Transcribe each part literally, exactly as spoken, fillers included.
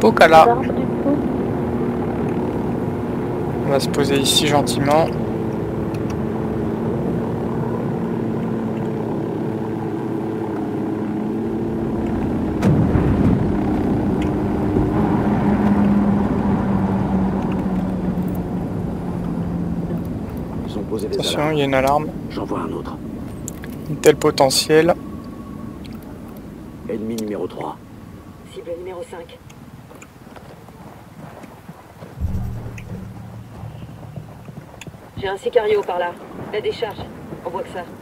Okala. Barbe, du coup. On va se poser ici gentiment. Ils ont posé des Attention, alarmes. il y a une alarme. J'en vois un autre. Un tel potentiel. Ennemi numéro trois. Cible numéro cinq. J'ai un Sicario par là. La décharge. On voit que ça.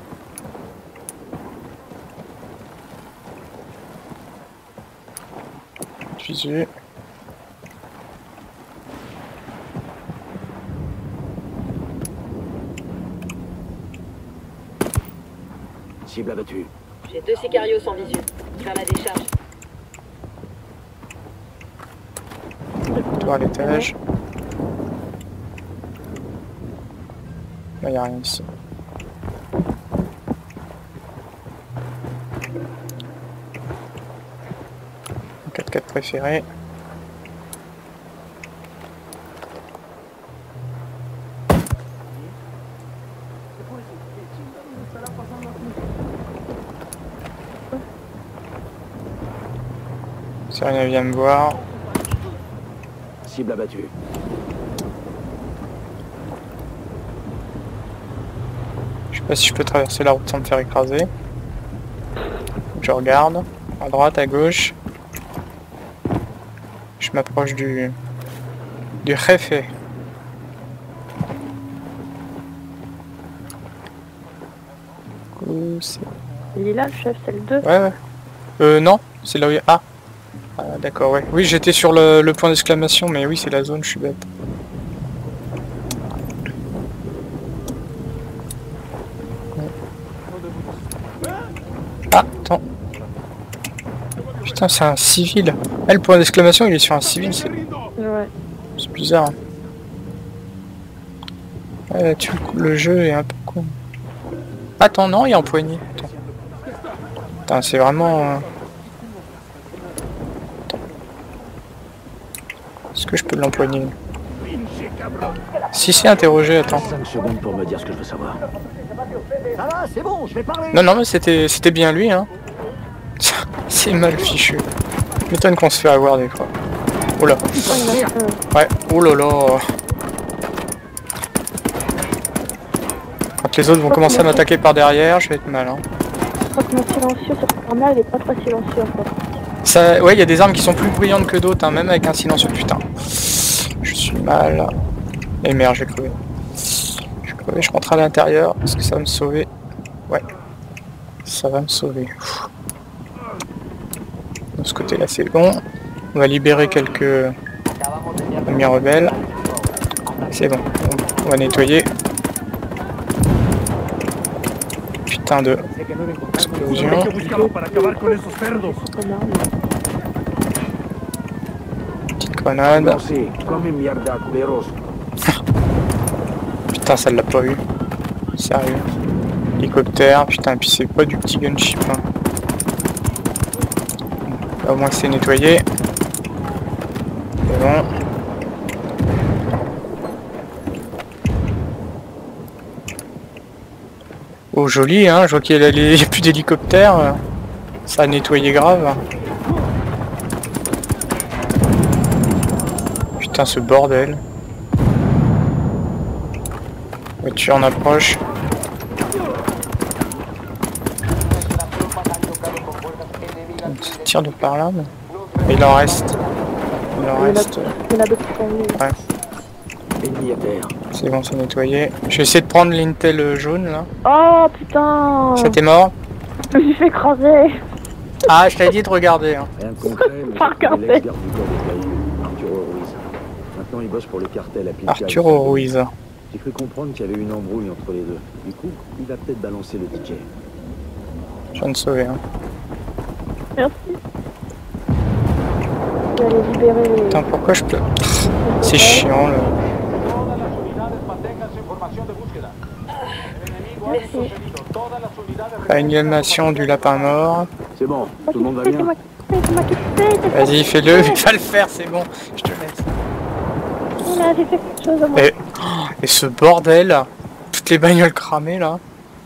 Fusil. Cible abattue. J'ai deux Sicarios sans visu. Vers la décharge. Toi à l'étage. Là, il n'y a rien ici. quatre quatre préféré. Si rien vient me voir. Cible abattue. Je sais pas si je peux traverser la route sans me faire écraser. Je regarde. À droite, à gauche. Je m'approche du... du jefe. Où c'est... Il est là, le chef, c'est le deux. Ouais, ouais. Euh, non, c'est là où il y a... Ah, ah d'accord, ouais. Oui, j'étais sur le, le point d'exclamation, mais oui, c'est la zone, je suis bête. Ah, attends. Putain, c'est un civil. Ah, le point d'exclamation, il est sur un civil, c'est Ouais. c'est bizarre. Ouais, là-dessus, le jeu est un peu con. Attends, non, il est empoigné. Attends. Putain, c'est vraiment... euh, Attends. Est-ce que je peux l'empoigner? Si c'est interrogé, attends. cinq secondes pour me dire ce que je veux savoir. Ça va, c'est bon, je vais parler. Non, non, mais c'était c'était bien lui, hein. C'est mal fichu. Je m'étonne qu'on se fait avoir des fois. Oula. Ouais, oh là là. Quand les autres vont commencer à m'attaquer par derrière, je vais être mal, hein. Je crois que mon silencieux sur ce arme-là, il est pas très silencieux en fait. Ça, ouais, il y a des armes qui sont plus bruyantes que d'autres, hein, même avec un silencieux, putain. Je suis mal. Et merde, je vais crever. Je vais crever, je rentre à l'intérieur. Est-ce que ça va me sauver? Ouais. Ça va me sauver. Pfff. De ce côté-là, c'est bon. On va libérer quelques amis rebelles. C'est bon. On va nettoyer. Putain de explosion. Petite grenade. Merci. Comme une mierda, culeros. Putain, ça l'a pas eu. Sérieux. Hélicoptère, putain, et puis c'est pas du petit gunship. Hein. Là, au moins c'est nettoyé. C'est bon. Oh joli, hein, je vois qu'il y a, les... il y a plus d'hélicoptère. Ça a nettoyé grave. Putain, ce bordel. Voiture en approche. Ça tire de par là, mais... il en reste. Il en reste. Il y en a d'autres qui sont venus. Ouais. Ennemi à terre. C'est bon, c'est nettoyé. Je vais essayer de prendre l'intel jaune là. Oh putain! C'était mort. Je me suis fait écraser! Ah, je t'avais dit de regarder. Hein. Rien de concret, mais Pas j'ai trouvé regardé. l'ex-garde du corps des cailloux, Arturo Ruiz. Maintenant, il bosse pour le cartel à Pilca. Arturo Ruiz. J'ai cru comprendre qu'il y avait une embrouille entre les deux. Du coup, il va peut-être balancer le D J. Je viens de sauver. Hein. Merci. Je vais aller libérer les... Putain, pourquoi je peux... C'est chiant là. Merci. Animation du lapin mort. C'est bon, tout le monde va bien. Mais c'est moi qui le fais, t'es pas- Vas-y, fais-le, va le faire, c'est bon, je te laisse. Voilà, j'ai fait quelque chose à moi. Et, oh, et ce bordel, toutes les bagnoles cramées là.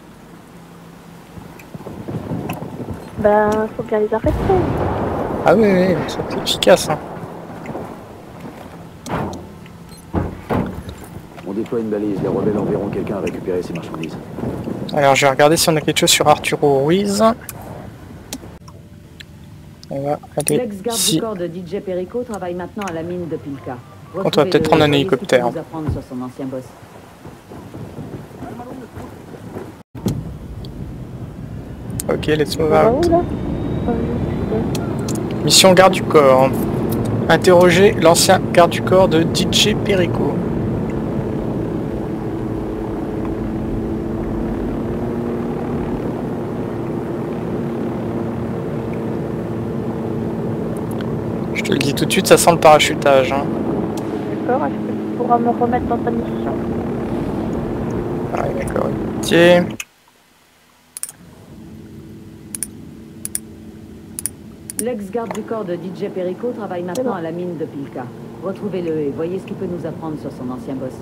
Ben, faut bien les arrêter. Ah oui, oui, ça c'est efficace. Hein. On déploie une balise. Les rebelles enverront quelqu'un à récupérer ces marchandises. Alors je vais regarder si on a quelque chose sur Arturo Ruiz. On va aller L'ex-garde ici. du corps de D J Perico travaille maintenant à la mine de Pilka. On va peut-être prendre un hélicoptère. Nous apprendre sur son ancien boss. Ok, let's move On va out. où, là Euh, Mission garde du corps. Interroger l'ancien garde du corps de D J Perico. Je te le dis tout de suite, ça sent le parachutage. Hein. D'accord, est-ce que tu pourras me remettre dans ta mission? Ah, d'accord, ok. L'ex-garde du corps de D J Perico travaille maintenant à la mine de Pilka. Retrouvez-le et voyez ce qu'il peut nous apprendre sur son ancien boss.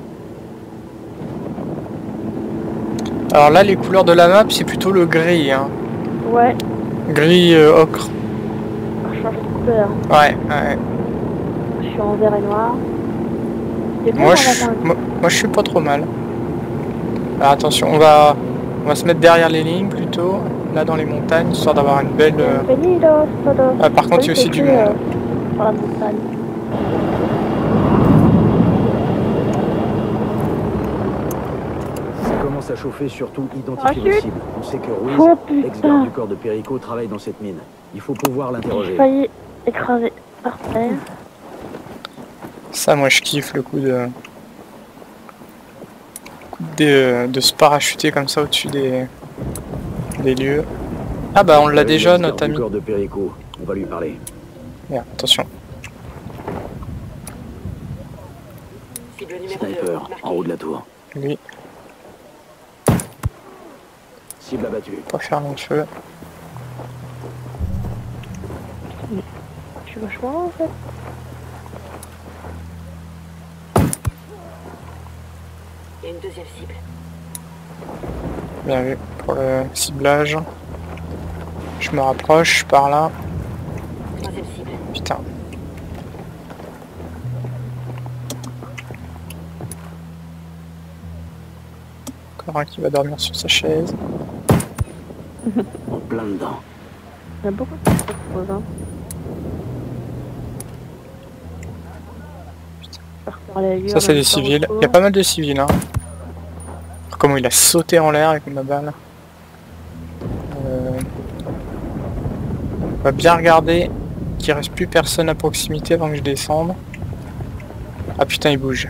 Alors là, les couleurs de la map, c'est plutôt le gris. Hein. Ouais, Gris euh, ocre. on va changer de couleur. Ouais, ouais. Je suis en vert et noir. C'est bon, Moi on je, va voir. moi, moi, je suis pas trop mal. Alors attention, on va, on va se mettre derrière les lignes plutôt, là dans les montagnes, histoire d'avoir une belle... euh, Bienvenidos todos. Ah, par contre, il y a aussi du écrit, monde. euh, Sur la montagne. Ça commence à chauffer, surtout identifier Parachute. les cibles. On sait que Ruiz, Oh ex-garde putain, du corps de Perico, travaille dans cette mine. Il faut pouvoir j'ai l'interroger. failli écraser par terre. Ça, moi je kiffe le coup de... De, de se parachuter comme ça au-dessus des... des lieux. Ah bah on l'a déjà, L'ex-garde notre du ami. corps de Perico. On va lui parler. Merde, attention. Cible numéro deux. Sniper, marqué. en haut de la tour. Lui, Cible abattue. pas faire long feu. Je suis vachement loin en fait. Il y a une deuxième cible. Bien vu pour le ciblage. Je me rapproche par là. Troisième cible. Putain. Encore un qui va dormir sur sa chaise. En plein dedans. Il y a beaucoup de choses. Hein. Ça c'est des civils. Il y a pas mal de civils. Hein. Comment il a sauté en l'air avec ma balle. Euh... On va bien regarder qu'il reste plus personne à proximité avant que je descende. Ah putain, il bouge.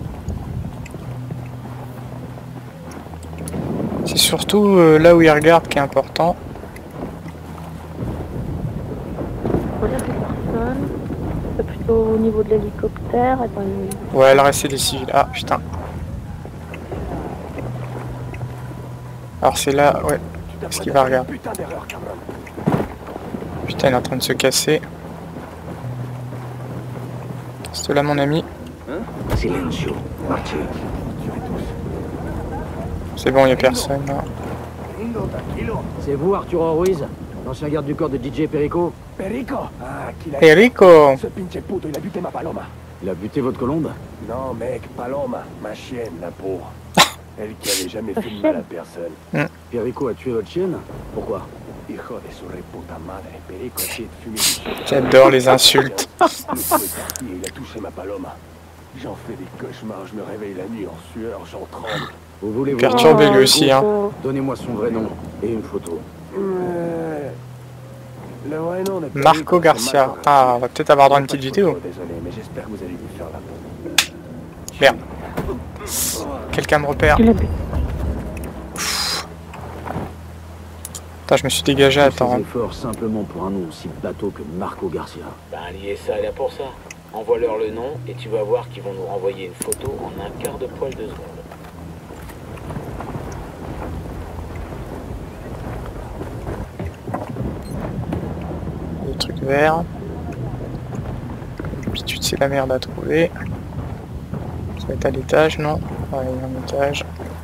C'est surtout euh, là où il regarde qui est important. Il n'y a plus personne. C'est plutôt au niveau de l'hélicoptère. Et ben, il- Ouais, là reste des civils. Ah putain. Alors c'est là, ouais. Qu'est-ce qu'il va regarder? Putain, il est en train de se casser. C'est là mon ami. Silencio. Marche. C'est bon, il n'y a personne là. C'est vous, Arturo Ruiz, l'ancien garde du corps de D J Perico? Perico? Ah, qu'il a... Perico! Ce pinche puto, il a buté ma paloma. Il a buté votre colombe? Non, mec, Paloma, ma chienne, la pauvre. Elle qui avait jamais fait de mal à personne. Perico a tué votre chienne? Pourquoi? Hijo de su reputa madre. Perico a essayé de fumer du shit. J'adore les insultes. Le coup est parti et il a touché ma paloma. J'en fais des cauchemars, je me réveille la nuit en sueur, j'en tremble. Vous voulez vous... Perturbé lui Oh, aussi, hein. Hugo. Donnez-moi son vrai nom et une photo. Euh, Le vrai nom de Perico, Marco c'est Garcia. Marco Ah, on va peut-être avoir droit à une Pas de petite photo, vidéo. Désolé, mais j'espère que vous allez vous faire la peau. Merde. Quelqu'un me repère. Il a bu. Putain, je me suis dégagé à Tous temps. ces Hein. efforts simplement pour un nom aussi bateau que Marco Garcia. Ben, l'I S A est là pour ça. Envoie-leur le nom et tu vas voir qu'ils vont nous renvoyer une photo en un quart de poil de seconde. Le truc vert. Comme d'habitude, c'est la merde à trouver. Ça va être à l'étage, non? Ouais, il y a un étage.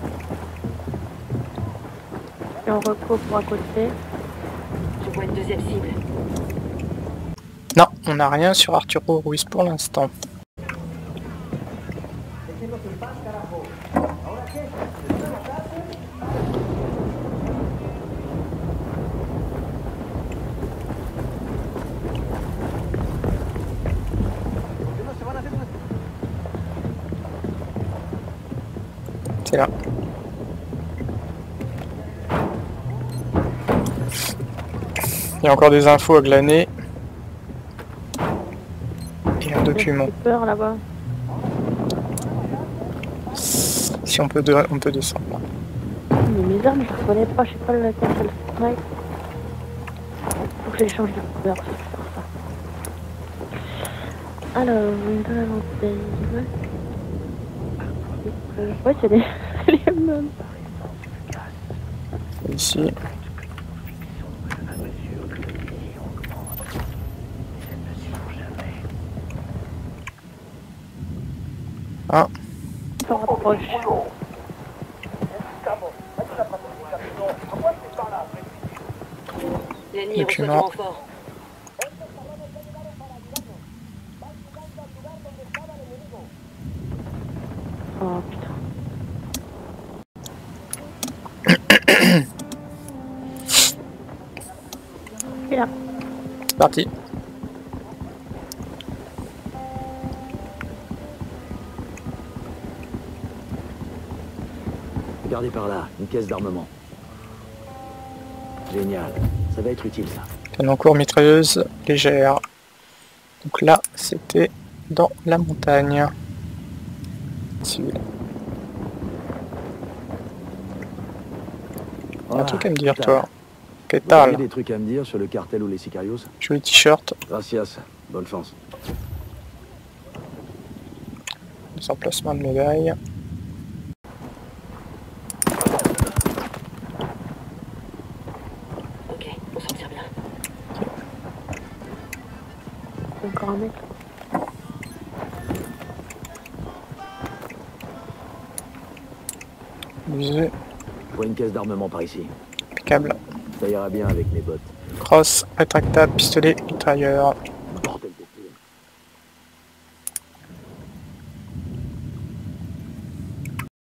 Et on recourt pour à côté. Je vois une deuxième cible. Non, on n'a rien sur Arturo Ruiz pour l'instant. C'est là. Il y a encore des infos à glaner. Et un document. J'ai peur là-bas. Si on peut, de... on peut descendre là. Mais mes armes, je ne connais pas, je sais pas laquelle c'est le strike. Faut que j'échange de couleur, c'est pour ça. Alors, une de la bouteille, ouais. Euh, ouais, c'est les... les mêmes. Ici. Ah. Ça rapproche. L'ennemi reçoit du Document. renfort. Oh putain. Et là. C'est parti. Regardez par là, une caisse d'armement. Génial. Ça va être utile, ça. Canon court, mitrailleuse légère. Donc là, c'était dans la montagne. Celui-là. Il y a un truc à me dire, toi. Que Vous avez tal? des trucs à me dire sur le cartel ou les sicarios? Joli t-shirt. Gracias. Bonne chance. Des emplacements de médailles. Ok, on s'en tire bien. Encore un mec. Musée. Je vois une caisse d'armement par ici. Impeccable. Ça ira bien avec mes bottes. Crosse, rétractable, pistolet, mitrailleur.